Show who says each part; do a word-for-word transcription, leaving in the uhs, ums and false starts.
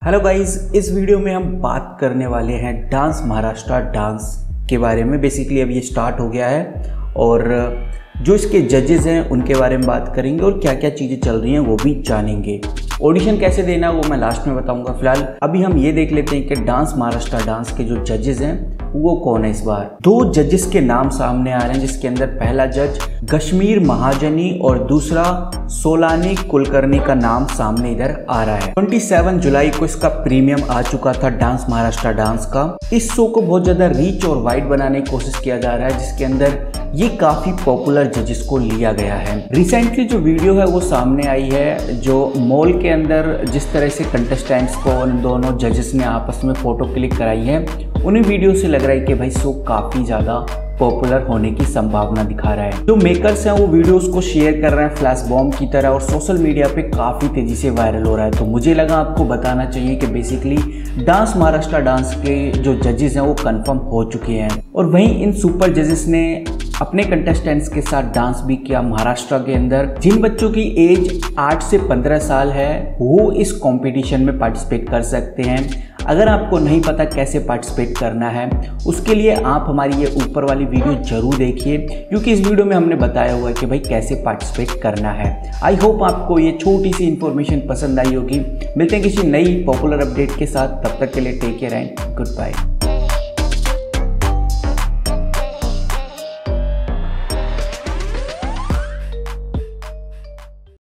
Speaker 1: Hello guys, इस video में हम बात करने वाले हैं डांस महाराष्ट्र डांस के बारे में। बेसिकली अब ये स्टार्ट हो गया है और जो इसके जजेस हैं उनके बारे में बात करेंगे और क्या क्या चीज़ें चल रही हैं वो भी जानेंगे। ऑडिशन कैसे देना वो मैं लास्ट में बताऊंगा। फिलहाल अभी हम ये देख लेते हैं कि डांस महाराष्ट्र डांस के जो जजेस हैं वो कौन है। इस बार दो जजेस के नाम सामने आ रहे हैं, जिसके अंदर पहला जज कश्मीर महाजनी और दूसरा सोलानी कुलकर्णी का नाम सामने इधर आ रहा है। सत्ताईस जुलाई को इसका प्रीमियम आ चुका था डांस महाराष्ट्र डांस का। इस शो को बहुत ज्यादा रीच और वाइड बनाने की कोशिश किया जा रहा है, जिसके अंदर ये काफी पॉपुलर जजेस को लिया गया है। रिसेंटली जो वीडियो है वो सामने आई है, जो मॉल के अंदर जिस तरह से कंटेस्टेंट्स को उन दोनों जजेस ने आपस में फोटो क्लिक कराई है, उन्हें वीडियो से लग रहा है कि भाई शो काफी ज्यादा पॉपुलर होने की संभावना दिखा रहा है। जो मेकर्स हैं वो वीडियोस को शेयर कर रहे हैं फ्लैश बॉम्ब की तरह और सोशल मीडिया पे काफी तेजी से वायरल हो रहा है। तो मुझे लगा आपको बताना चाहिए कि बेसिकली डांस महाराष्ट्र डांस के जो जजेस हैं वो कंफर्म हो चुके हैं और वहीं इन सुपर जजेस ने अपने कंटेस्टेंट्स के साथ डांस भी किया महाराष्ट्र के अंदर। जिन बच्चों की एज आठ से पंद्रह साल है वो इस कंपटीशन में पार्टिसिपेट कर सकते हैं। अगर आपको नहीं पता कैसे पार्टिसिपेट करना है, उसके लिए आप हमारी ये ऊपर वाली वीडियो जरूर देखिए, क्योंकि इस वीडियो में हमने बताया हुआ है कि भाई कैसे पार्टिसिपेट करना है। आई होप आपको ये छोटी सी इन्फॉर्मेशन पसंद आई होगी। मिलते हैं किसी नई पॉपुलर अपडेट के साथ, तब तक के लिए take care and good bye.